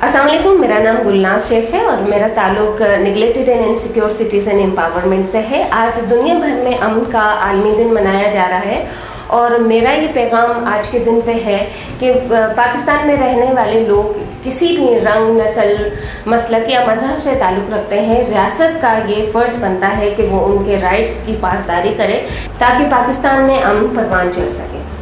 अस्सलाम वालेकुम, मेरा नाम गुलनाज शेख है और मेरा ताल्लुक neglected and insecure citizen empowerment से है। आज दुनिया भर में अमन का आलमी दिन मनाया जा रहा है और मेरा ये पैगाम आज के दिन पे है कि पाकिस्तान में रहने वाले लोग किसी भी रंग, नस्ल, मसलक या मज़हब से ताल्लुक़ रखते हैं, रियासत का ये फ़र्ज़ बनता है कि वो उनके राइट्स की पासदारी करे ताकि पाकिस्तान में अमन परवान चल सके।